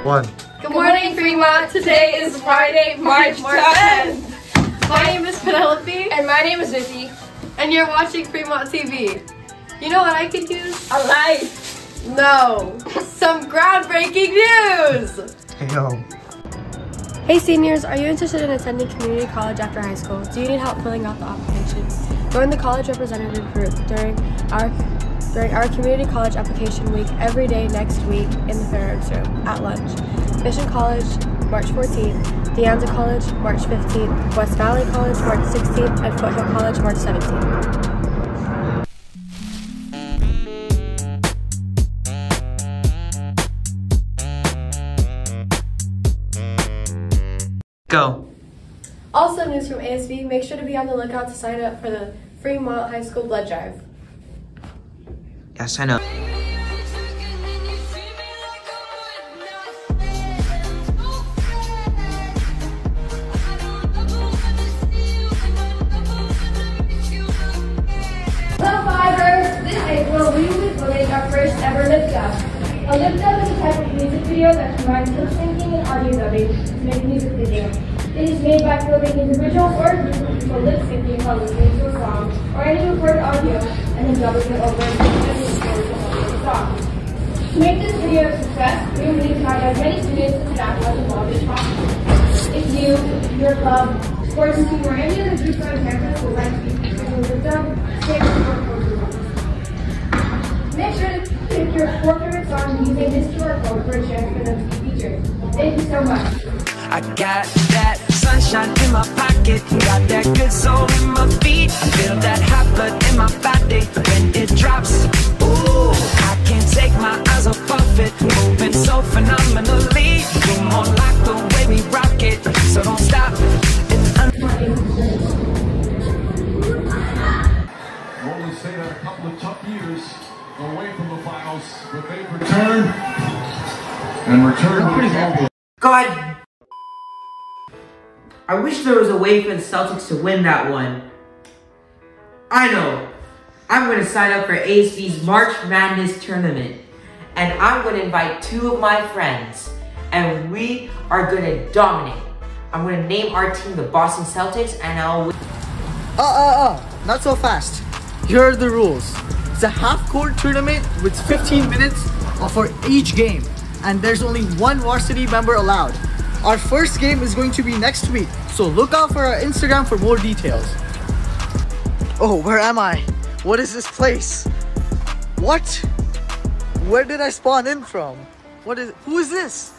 One. Good morning, Fremont. Today is Friday, March 10th. My name is Penelope. And my name is Dhruti. And you're watching Fremont TV. You know what I could use? A life. No. Some groundbreaking news. Hey, yo. Hey seniors, are you interested in attending community college after high school? Do you need help filling out the application? Join the college representative group during our community college application week every day next week in the fair arts room at lunch. Mission College, March 14th, De Anza College, March 15th, West Valley College, March 16th, and Foothill College, March 17th. Go. Also news from ASB, make sure to be on the lookout to sign up for the Fremont High School Blood Drive. Yes, I know. Hello, Fibers! This April, we will be putting our first ever lip dub. A lip dub is a type of music video that combines lip syncing and audio dubbing to make a music video. It is made by filming individuals or groups of people lip syncing while listening to a song or any recorded audio and then dubbing it over and the song. To make this video a success, we will need to have as many students and staff as involved as possible. If you, your club, sports team, or any other group on campus would like to be featured in the lip dub, stay tuned for Make sure to pick your 4 favorite songs using this QR code for a chance for them to be featured. Thank you so much. I got that sunshine in my pocket, got that good soul in my feet. I feel that hot blood in my body when it drops. Ooh, I can't take my eyes off of it, moving so phenomenally. You're more like the way we rock it, so don't stop. Only stayed at a couple of tough years away from the finals, but they've returned and returned. God. I wish there was a way for the Celtics to win that one. I know. I'm going to sign up for ASB's March Madness tournament. And I'm going to invite 2 of my friends. And we are going to dominate. I'm going to name our team the Boston Celtics and I'll win. Not so fast. Here are the rules. It's a half-court tournament with 15 minutes for each game. And there's only 1 varsity member allowed. Our first game is going to be next week, so look out for our Instagram for more details. Oh, where am I? What is this place? What? Where did I spawn in from? Who is this?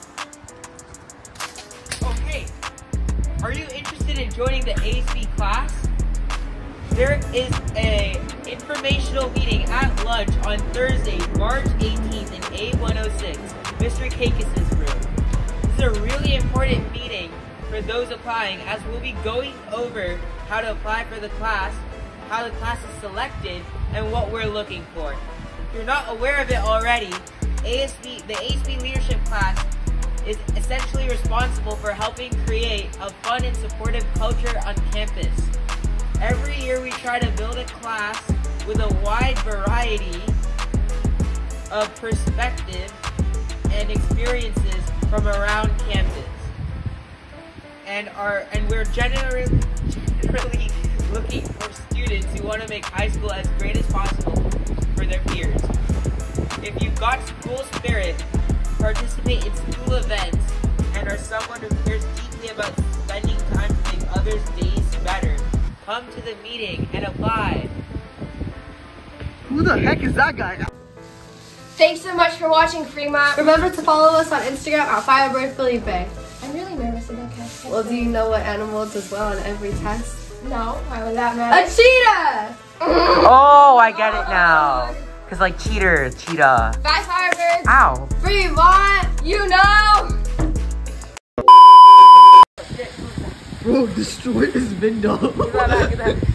Okay, are you interested in joining the ASB class? There is a informational meeting at lunch on Thursday, March 18th in A106, Mr. Kakis' room. This is a really important meeting for those applying, as we'll be going over how to apply for the class, how the class is selected, and what we're looking for. If you're not aware of it already, the ASB leadership class is essentially responsible for helping create a fun and supportive culture on campus. Every year we try to build a class with a wide variety of perspectives and experiences from around campus. And we're generally looking for students who want to make high school as great as possible for their peers. If you've got school spirit, participate in school events, and are someone who cares deeply about spending time to make others' days better, come to the meeting and apply. Who the heck is that guy? Thanks so much for watching, Fremont. Remember to follow us on Instagram at FirebirdFelipe. I'm really nervous about casting. Well, do you know what animal does well on every test? No, why would that matter? A cheetah! Oh, I get it now. Because like cheetah. Bye, Firebirds. Ow. Fremont, you know! Bro, destroy this window.